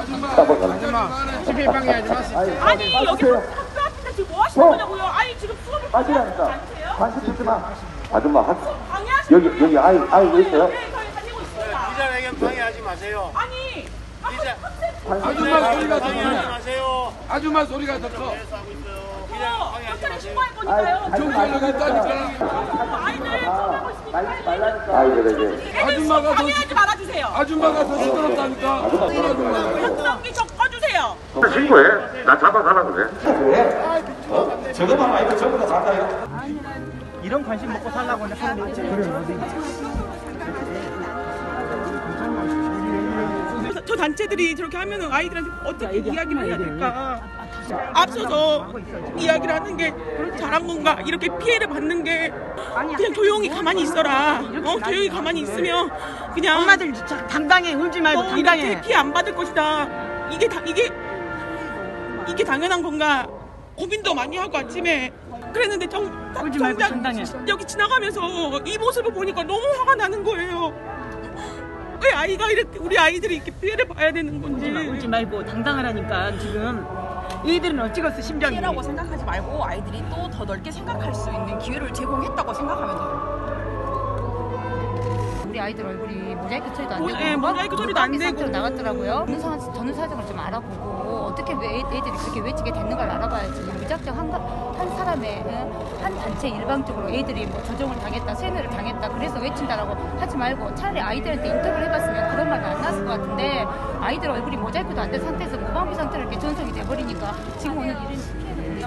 아줌마, TV에 방해하지 마세요. 아니 여기 학교 앞에서 지금 뭐 하시는 거냐고요? 아니 지금 수업을 빠지라니까. 않으세요? 관심 듣지 마. 아줌마, 방해하시는 여기 아이 있어요? 네, 저희 다니고 있습니다. 기자회견 방해하지 마세요. 아니 아줌마 소리가 더 커. 아줌마 소리가 더 커. 경찰에 신고할 거니까요. 경찰이 있다니까. 아이들 처음하고 있으니까 날리지 말라니까. 아이들에게. 아줌마가 더 방해하지 말아주세요. 아줌마가 더 시끄럽다니까. 박성기 좀 꺼주세요. 신고해. 나 잡아가라 그래. 왜? 저거만 아이고 전부 다 갈까요? 이런 관심 먹고 살라고 하는 거지. 저 단체들이 저렇게 하면 아이들한테 어떻게 이야기를 해야 될까? 앞서서 이야기를 하는 게 잘한 건가? 이렇게 피해를 받는 게 그냥 조용히 가만히 있어라. 조용히 가만히 있으면 그냥 엄마들 당당해, 울지 말고 당당해. 피해 안 받을 것이다. 이게 당연한 건가? 고민도 많이 하고 아침에 그랬는데 울지 말고 정작 당당해. 여기 지나가면서 이 모습을 보니까 너무 화가 나는 거예요. 왜 우리 아이들이 이렇게 피해를 봐야 되는 건지. 울지 말고 당당하라니까. 지금 이들은 어찌겠어 심정이. 피해라고 생각하지 말고 아이들이 또 더 넓게 생각할 수 있는 기회를 제공했다고 생각하면 돼요. 우리 아이들 얼굴이 모자이크 처리도 안 되고 네, 모자이크 처리도 안 되고 상태로 나갔더라고요. 전후 사정을 좀 알아보고 어떻게 애들이 그렇게 외치게 됐는가를 알아봐야지. 무작정 한 사람의 한 단체 일방적으로 애들이 뭐 조종을 당했다, 세뇌를 당했다, 그래서 외친다라고 하지 말고 차라리 아이들한테 인터뷰를 해봤으면 그런 말도 안 나왔을 것 같은데 아이들 얼굴이 모자이크도 안 된 상태에서 무방비 상태로 이렇게 전송이 돼버리니까 지금 오늘 이런 피해를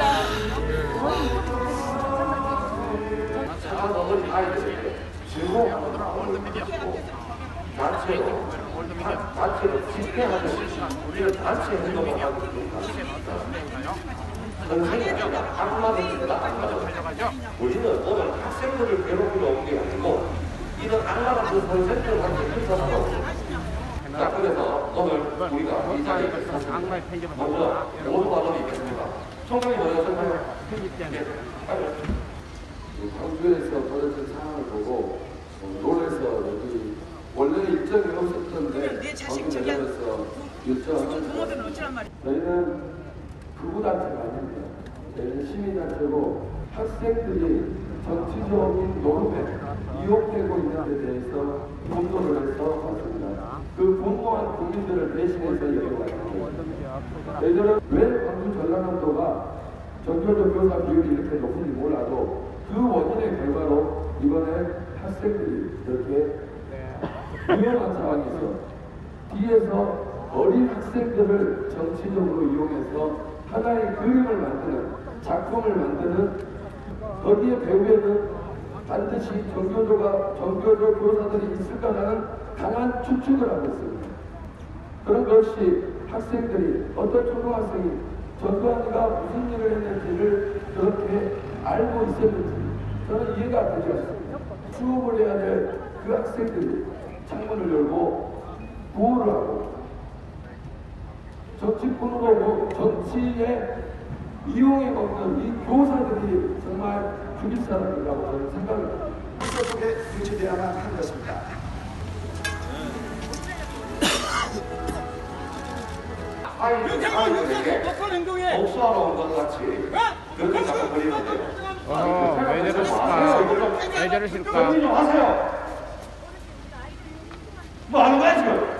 단체로 집회하듯이 우리는 단체 행동을 하고 있습니다. 선생님이 한마디입니다. 우리는 오늘 학생들을 괴롭히러 온 게 아니고 이런 악랄한 선생들한테 인사하러 자, 그래서 오늘 우리가 이 자리에 먼저 모두 발언이 있겠습니다. 총장님 먼저 설명해. 광주에서 벌어진 상황을 보고 놀라서 여기 원래 일정이 없었던데 거기 내려서 요청하면서 저희는 극우단체가 아닙니다. 저희는 시민단체고 학생들이 정치적인 노름에 이용되고 있는 데 대해서 분노를 해서 왔습니다. 그 분노한 국민들을 대신해서 여기 왔습니다. 저희들은 왜 광주 전라남도가 전교조 교사 비율이 이렇게 높은지 몰라도 그 원인의 결과로 이번에 학생들이 이렇게 위험한 상황에서 뒤에서 어린 학생들을 정치적으로 이용해서 하나의 그림을 만드는 작품을 만드는 거기에 배후에는 반드시 전교조 교사들이 있을 거라는 강한 추측을 하고 있습니다. 그런 것이 학생들이 어떤 초등학생이 전두환이가 무슨 일을 했는지를 그렇게 알고 있었는지 저는 이해가 되지 않습니다. 수업을 해야 될 그 학생들이 창문을 열고 구호를 하고 정치꾼으로 정치에 이용해 먹는 이 교사들이 정말 죽일 사람이라고 저는 생각합니다. 속에 유지되어야만 하는 것입니다. 아이들에게 복수하러 온 것 같이 그렇게 자꾸 그리는데요. 왜 저러실까? 왜 저러실까? 좀 하세요. 뭐 하는 거야 지금?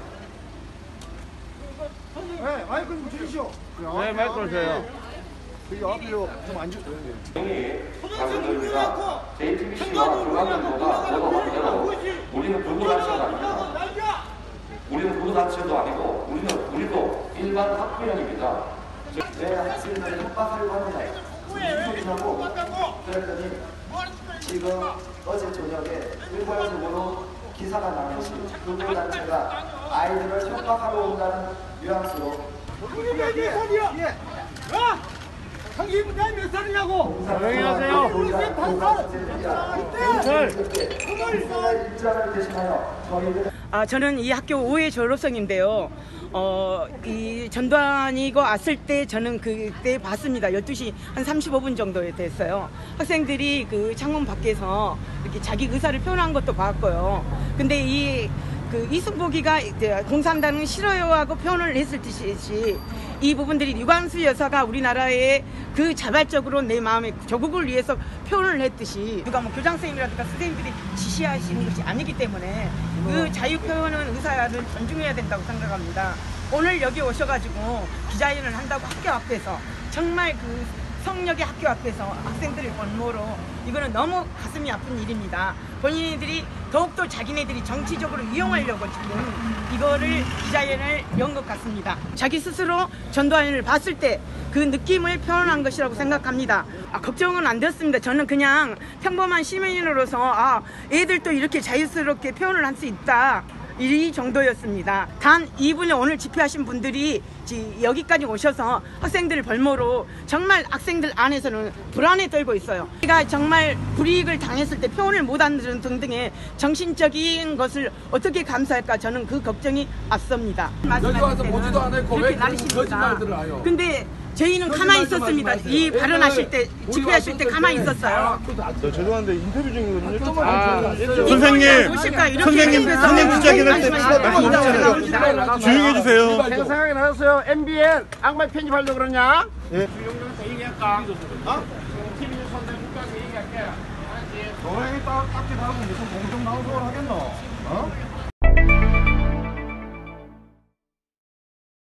네, 마이크 좀 주십시오. 왜 마이크를 줘요? 여기 앞으로 좀 앉으세요. 자신들입니다. JTBC와 중앙정보가 보도한 대로 우리는 극우단체가 아닙니다. 우리는 극우단체도 아니고 우리도 일반 학부형입니다. 내 학생들을 협박하려고 합니다. 무슨 하고 그랬더니 지금 어제 저녁에 일괄적으로 기사가 나면서 극우단체가 아이들을 협박하러 온다는 뉘앙스로 당신부터 몇 살이냐고! 조용히 하세요. 저는 이 학교 5회 졸업생인데요. 이 전두환이가 왔을 때 저는 그때 봤습니다. 12시 한 35분 정도에 됐어요. 학생들이 그 창문 밖에서 이렇게 자기 의사를 표현한 것도 봤고요. 근데 이 그 이승복이가 공산당은 싫어요 하고 표현을 했을 듯이 이 부분들이 유관수 여사가 우리나라에 그 자발적으로 내 마음의 조국을 위해서 표현을 했듯이 누가 뭐 교장선생님이라든가 선생님들이 지시하시는 것이 아니기 때문에 그 자유 표현은 의사를 존중해야 된다고 생각합니다. 오늘 여기 오셔가지고 기자회견을 한다고 학교 앞에서 정말 그 성역의 학교 앞에서 학생들을 볼모로 이거는 너무 가슴이 아픈 일입니다. 본인들이 더욱더 자기네들이 정치적으로 이용하려고 지금 이거를 기자회견을 연 것 같습니다. 자기 스스로 전두환을 봤을 때 그 느낌을 표현한 것이라고 생각합니다. 걱정은 안 됐습니다. 저는 그냥 평범한 시민으로서 애들도 이렇게 자유스럽게 표현을 할 수 있다. 이 정도였습니다. 단 이분이 오늘 집회하신 분들이 여기까지 오셔서 학생들을 벌모로 정말 학생들 안에서는 불안에 떨고 있어요. 우리가 정말 불이익을 당했을 때 표현을 못하는 등등의 정신적인 것을 어떻게 감수할까 저는 그 걱정이 앞섭니다. 여기 와서 보지도 않고 왜 그런 거짓말들을 해요? 근데 저희는 가만히 있었습니다. 이 발언하실 때, 집회하실 때 가만히 있었어요. 저 죄송한데 인터뷰 중이거든요. 선생님 기자회견 때 조용히 해주세요. 생각이 나셨어요? MBN 악마 편집하려고 그러냐? 예. 주영경에서 얘기할까? TV 뉴스 선생 국가에서 얘기할게. 알았지? 너희 딱지 다르고 무슨 공정 나오소를 하겠노?